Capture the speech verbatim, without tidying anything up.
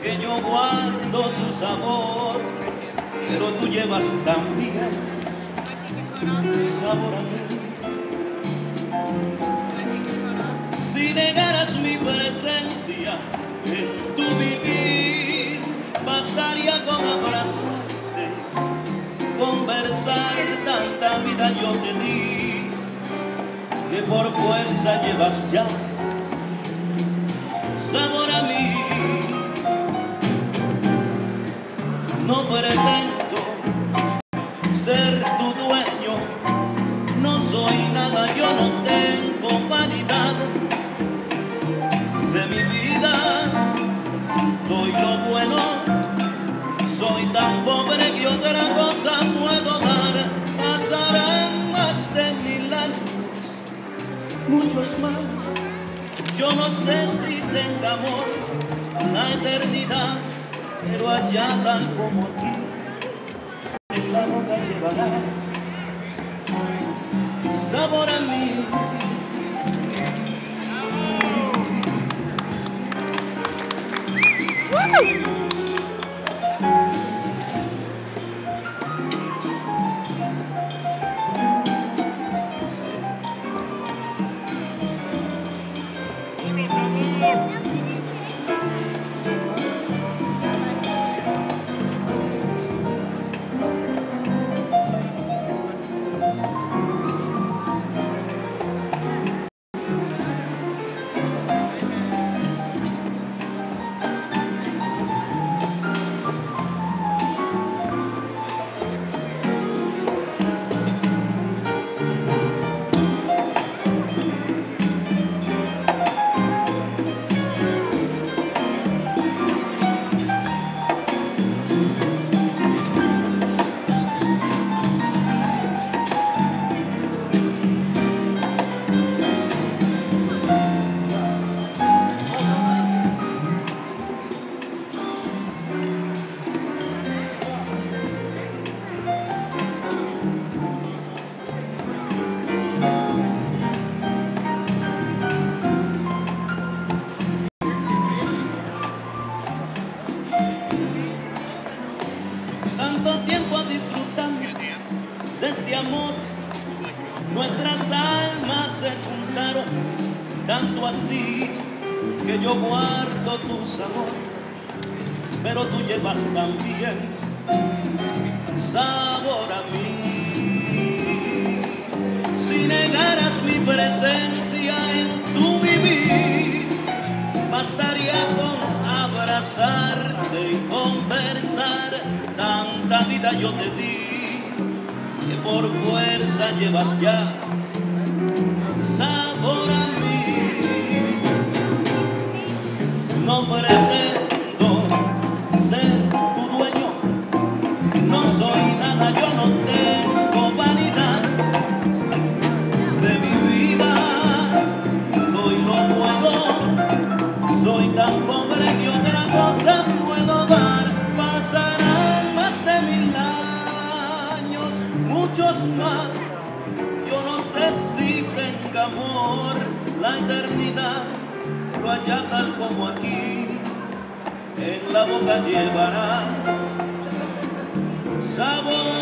que yo guardo tu sabor, pero tú llevas también sabor a mí. Si negaras mi presencia en tu vivir, bastaría con abrazarte, conversar, tanta vida yo te di, que por fuerza llevas ya sabor a mí. No pretendo ser tu dueño, no soy nada, yo no tengo vanidad de mi vida, doy lo bueno, soy tan pobre que otra cosa puedo dar. Pasarán más de mil años, muchos más, yo no sé si tenga amor la eternidad, pero allá tal como aquí, en la boca llevarás sabor a mí. Tanto tiempo disfrutando de este amor, nuestras almas se juntaron, tanto así que yo guardo tu sabor, pero tú llevas también sabor a mí. Si negaras mi presencia en tu vivir, bastaría con abrazarte y conversar, tanta vida yo te di, que por fuerza llevas ya sabor a mí. No pretendo ser tu dueño, no soy nada, yo no tengo vanidad de mi vida, doy lo bueno, soy tan pobre que otra cosa puedo dar. Pasarán más de mil años, muchos más, yo no sé si tenga amor la eternidad, pero allá tal como aquí, en la boca llevará sabor.